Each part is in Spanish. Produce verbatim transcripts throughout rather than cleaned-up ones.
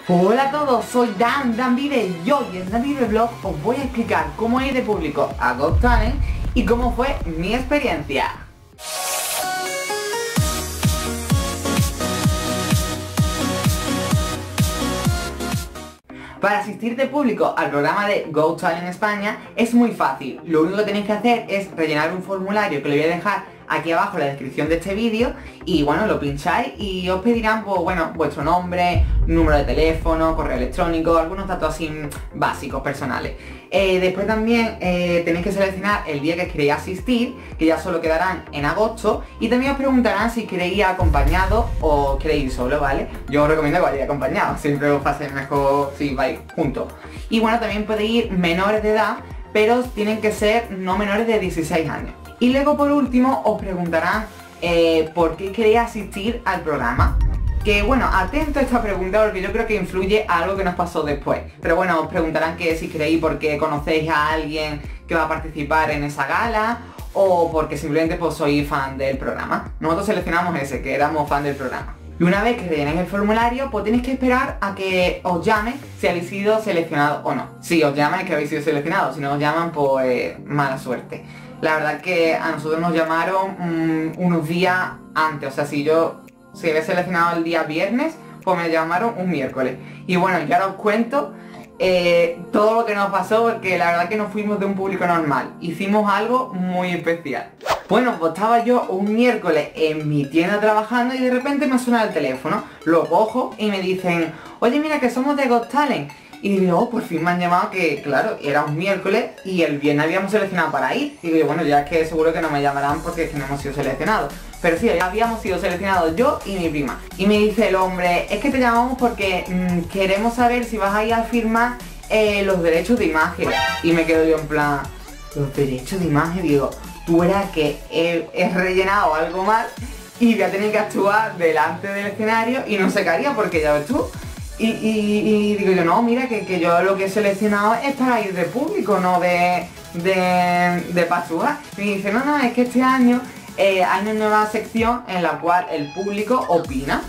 Hola a todos, soy Dan, Dan Vive, y hoy en Dan Vive Vlog os voy a explicar cómo ir de público a Got Talent y cómo fue mi experiencia. Para asistir de público al programa de Got Talent España es muy fácil. Lo único que tenéis que hacer es rellenar un formulario que lo voy a dejar aquí abajo en la descripción de este vídeo y bueno, lo pincháis y os pedirán pues bueno, vuestro nombre, número de teléfono, correo electrónico, algunos datos así básicos, personales. Eh, después también eh, tenéis que seleccionar el día que queréis asistir, que ya solo quedarán en agosto, y también os preguntarán si queréis ir acompañado o queréis ir solo, ¿vale? Yo os recomiendo que vayáis acompañados, siempre os pase mejor si vais juntos. Y bueno, también podéis ir menores de edad, pero tienen que ser no menores de dieciséis años. Y luego por último os preguntarán eh, por qué queréis asistir al programa. Que bueno, atento a esta pregunta porque yo creo que influye a algo que nos pasó después. Pero bueno, os preguntarán que si queréis porque conocéis a alguien que va a participar en esa gala o porque simplemente pues sois fan del programa. Nosotros seleccionamos ese, que éramos fan del programa. Y una vez que rellenéis el formulario, pues tenéis que esperar a que os llamen si habéis sido seleccionados o no. Si os llaman es que habéis sido seleccionados, si no os llaman pues mala suerte. La verdad que a nosotros nos llamaron mmm, unos días antes, o sea, si yo si había seleccionado el día viernes, pues me llamaron un miércoles. Y bueno, ya ahora os cuento eh, todo lo que nos pasó, porque la verdad que no fuimos de un público normal, hicimos algo muy especial. Bueno, pues estaba yo un miércoles en mi tienda trabajando y de repente me suena el teléfono, lo cojo y me dicen, oye mira que somos de Got Talent. Y digo, oh, por fin me han llamado, que claro, era un miércoles y el viernes habíamos seleccionado para ir. Y digo, bueno, ya es que seguro que no me llamarán porque es que no hemos sido seleccionados. Pero sí, habíamos sido seleccionados yo y mi prima. Y me dice el hombre, es que te llamamos porque mmm, queremos saber si vas a ir a firmar eh, los derechos de imagen. Y me quedo yo en plan, los derechos de imagen, digo, tú eras que he, he rellenado algo mal y voy a tener que actuar delante del escenario y no sé qué haría porque ya ves tú. Y, y, y digo yo, no, mira, que, que yo lo que he seleccionado es para ir de público, no de, de, de pachúa. Y me dice, no, no, es que este año eh, hay una nueva sección en la cual el público opina.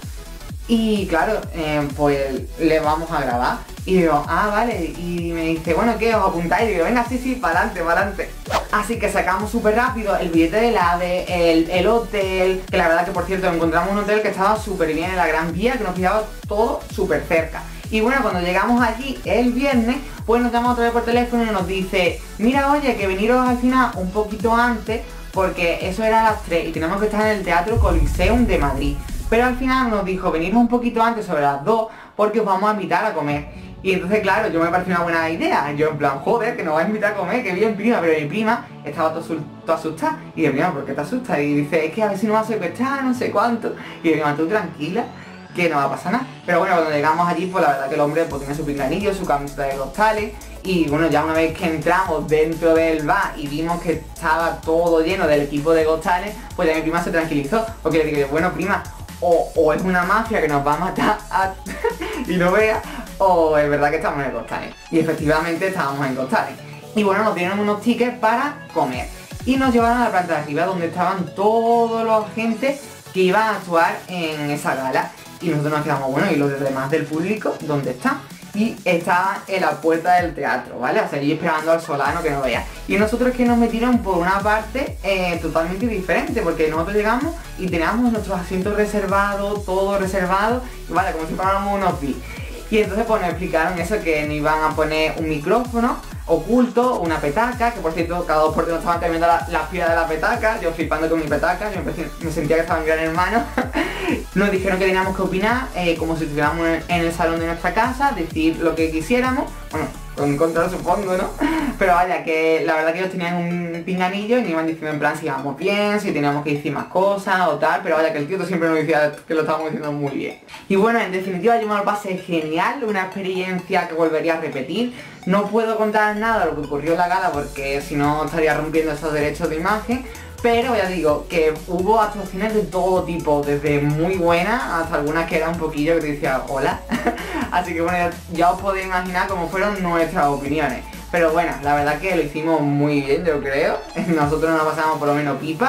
Y claro, eh, pues le vamos a grabar. Y digo, ah, vale. Y me dice, bueno, ¿qué? ¿Os apuntáis? Y digo, venga, sí, sí, para adelante, para adelante. Así que sacamos súper rápido el billete del AVE, el, el hotel, que la verdad que por cierto encontramos un hotel que estaba súper bien en la Gran Vía, que nos pillaba todo súper cerca. Y bueno, cuando llegamos allí el viernes, pues nos llama otra vez por teléfono y nos dice, mira, oye, que veniros al final un poquito antes, porque eso era a las tres y tenemos que estar en el Teatro Coliseum de Madrid. Pero al final nos dijo, veniros un poquito antes, sobre las dos, porque os vamos a invitar a comer. Y entonces, claro, yo me pareció una buena idea. Yo en plan, joder, que nos va a invitar a comer, que bien prima. Pero mi prima estaba todo, todo asustada. Y yo, mira, ¿por qué te asustas? Y dice, es que a ver si nos va a secuestrar, no sé cuánto. Y yo, mira, tú tranquila, que no va a pasar nada. Pero bueno, cuando llegamos allí, pues la verdad que el hombre pues tiene su pinganillo, su camiseta de Got Talent. Y bueno, ya una vez que entramos dentro del bar y vimos que estaba todo lleno del equipo de Got Talent, pues ya mi prima se tranquilizó. Porque le digo yo, bueno, prima, o, o es una mafia que nos va a matar a y no vea, o es verdad que estamos en el Got Talent. Y efectivamente estábamos en Got Talent. Y bueno, nos dieron unos tickets para comer. Y nos llevaron a la planta de arriba donde estaban todos los agentes que iban a actuar en esa gala. Y nosotros nos quedamos, bueno, ¿y los demás del público dónde están? Y estaban en la puerta del teatro, ¿vale? O sea, allí esperando al solano que nos vea. Y nosotros que nos metieron por una parte eh, totalmente diferente, porque nosotros llegamos y teníamos nuestros asientos reservados, todo reservado, ¿vale? Como si fuéramos unos V I P. Y entonces pues nos explicaron eso, que nos iban a poner un micrófono oculto, una petaca, que por cierto cada dos por tres nos estaban cambiando la, la fila de la petaca, yo flipando con mi petaca, yo me, me sentía que estaba en Gran Hermano. Nos dijeron que teníamos que opinar eh, como si estuviéramos en, en el salón de nuestra casa, decir lo que quisiéramos, bueno, con control supongo, ¿no? Pero vaya, que la verdad que ellos tenían un pinganillo y nos iban diciendo en plan si íbamos bien, si teníamos que decir más cosas o tal, pero vaya que el tío siempre nos decía que lo estábamos diciendo muy bien. Y bueno, en definitiva yo me lo pasé genial, una experiencia que volvería a repetir. No puedo contar nada de lo que ocurrió en la gala porque si no estaría rompiendo esos derechos de imagen. Pero ya digo, que hubo actuaciones de todo tipo, desde muy buenas hasta algunas que eran un poquillo que te decía hola. Así que bueno, ya, ya os podéis imaginar cómo fueron nuestras opiniones. Pero bueno, la verdad que lo hicimos muy bien, yo creo. Nosotros nos pasamos por lo menos pipa.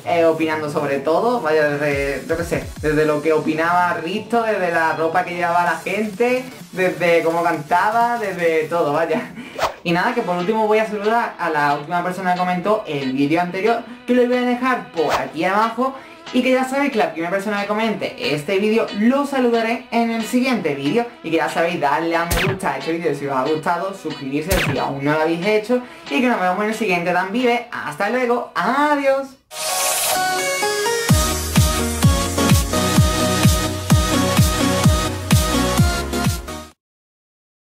eh, opinando sobre todo, vaya, desde, yo qué sé, desde lo que opinaba Risto, desde la ropa que llevaba la gente, desde cómo cantaba, desde todo, vaya. Y nada, que por último voy a saludar a la última persona que comentó el vídeo anterior, que lo voy a dejar por aquí abajo. Y que ya sabéis que la primera persona que comente este vídeo lo saludaré en el siguiente vídeo. Y que ya sabéis darle a me gusta a este vídeo si os ha gustado, suscribirse si aún no lo habéis hecho. Y que nos vemos en el siguiente Dan Vive. Hasta luego, adiós.